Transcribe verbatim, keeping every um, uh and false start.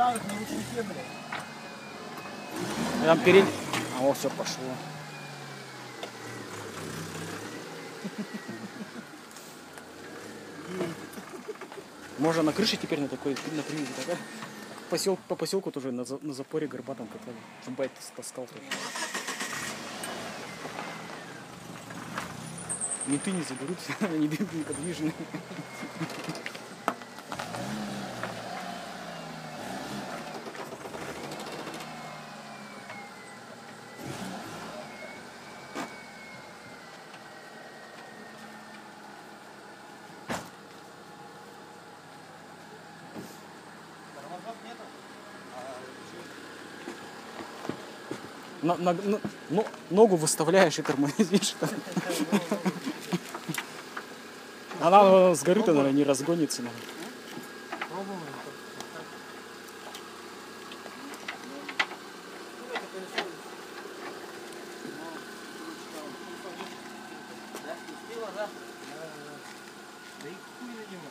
Кидаю их на ручнике, блядь. Там перед... А вот все пошло. Можно на крыше теперь на такой, на привязи, да? Посел, по поселку тоже на, на запоре горбатом катали. Байт таскал тоже. Менты не заберут, они неподвижны. На, на, на, ну, ногу выставляешь и тормозишь. Она с горы-то, наверное, не разгонится. Да и хуй на него.